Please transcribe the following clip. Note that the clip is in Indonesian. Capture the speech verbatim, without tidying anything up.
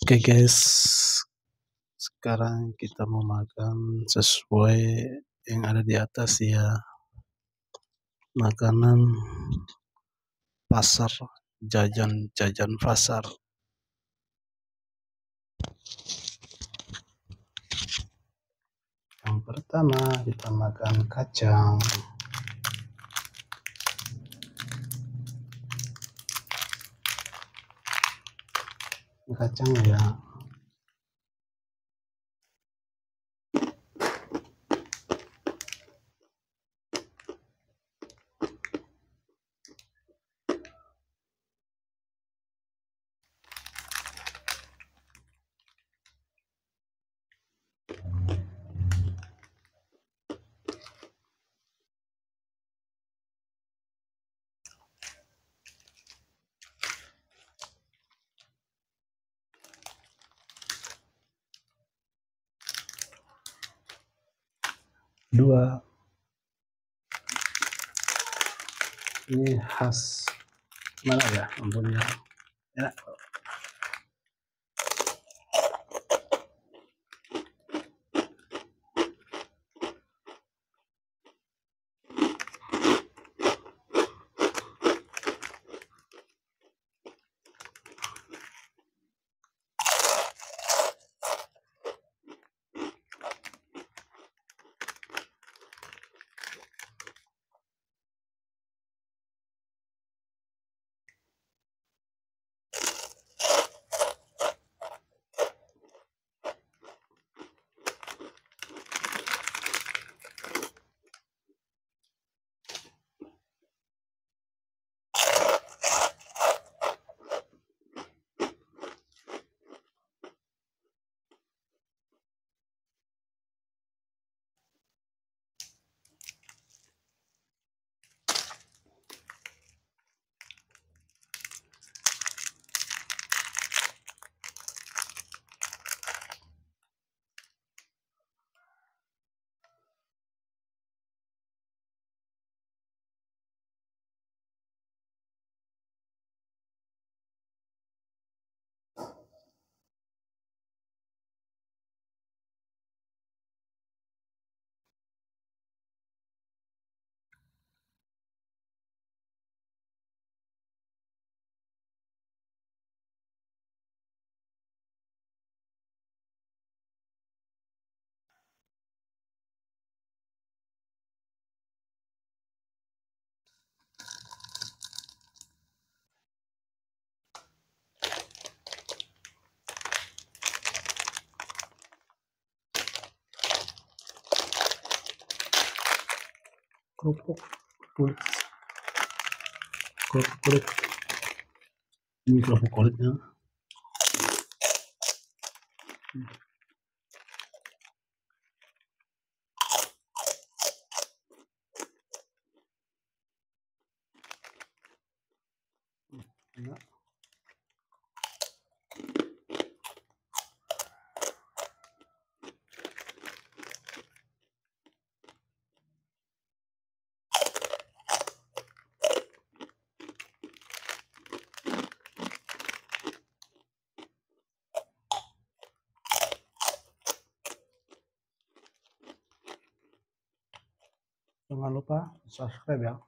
Oke guys, sekarang kita mau makan sesuai yang ada di atas ya. Makanan pasar, jajan-jajan pasar. Yang pertama kita makan kacang. Kacang ya. Dua, ini khas mana ya, ampun ya, enak. Kerupuk kulit, kerupuk kulit, ini kerupuk kulitnya. Enak. Jangan lupa subscribe ya.